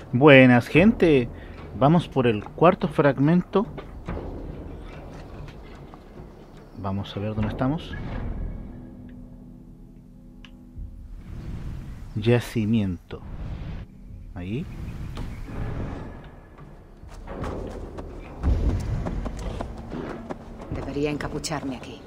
Buenas, gente. Vamos por el cuarto fragmento. Vamos a ver dónde estamos. Yacimiento. Ahí. Debería encapucharme aquí.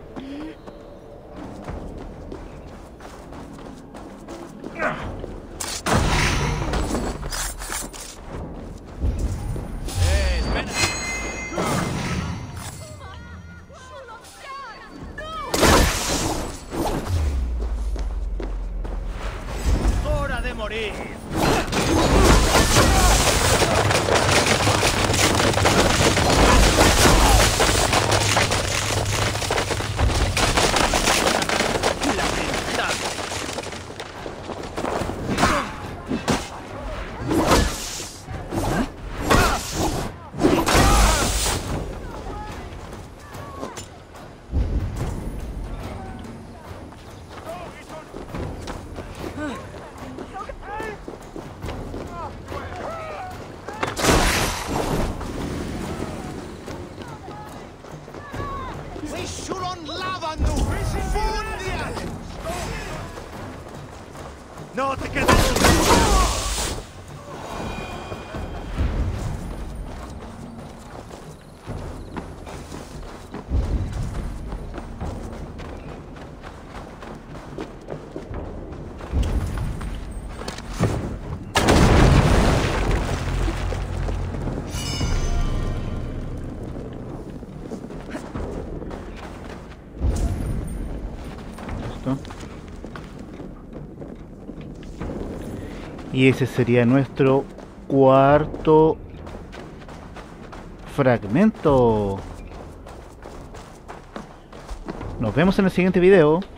¡Hora de morir! ¡No te quedes! Listo. Y ese sería nuestro cuarto fragmento. Nos vemos en el siguiente video.